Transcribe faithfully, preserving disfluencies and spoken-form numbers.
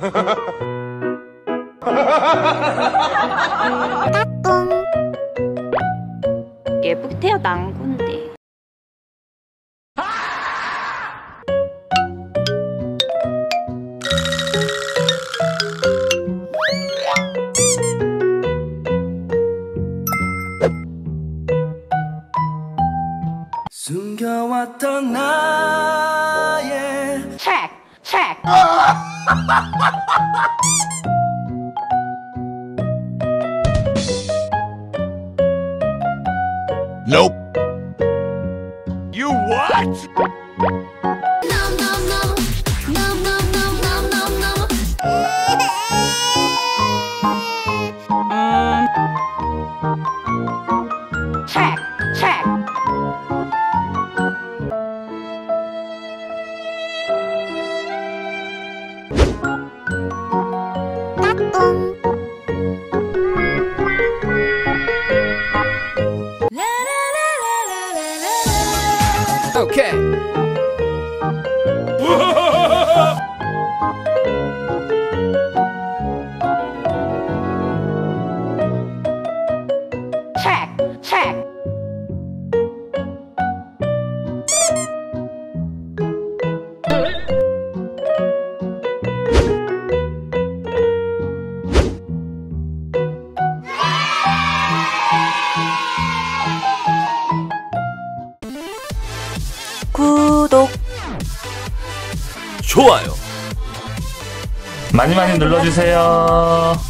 따뚱. 예쁘게 태어난 건데. 숨겨왔던 나의 체크! 체크! Nope. You what? No, no, no. No, no, no, no, no, no. 음. 체크! 체크! 오케이. 체크! 체크! 구독, 좋아요. 많이 많이 눌러주세요.